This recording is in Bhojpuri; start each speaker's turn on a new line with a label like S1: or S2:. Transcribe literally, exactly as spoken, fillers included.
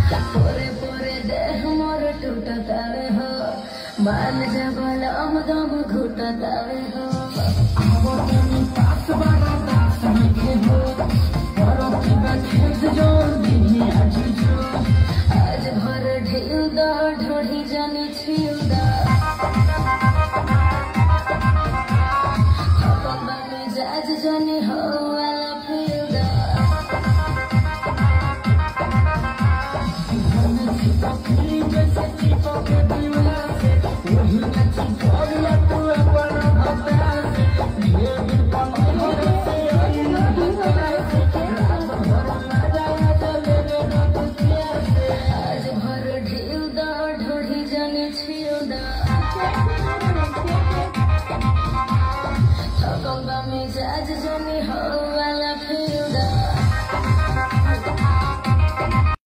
S1: पोरे पोरे देह मोर टूटतावे हो मान जबल अमदम घुटतावे हो आवतनी पास बड़ा दास में हो और की बात जोर दी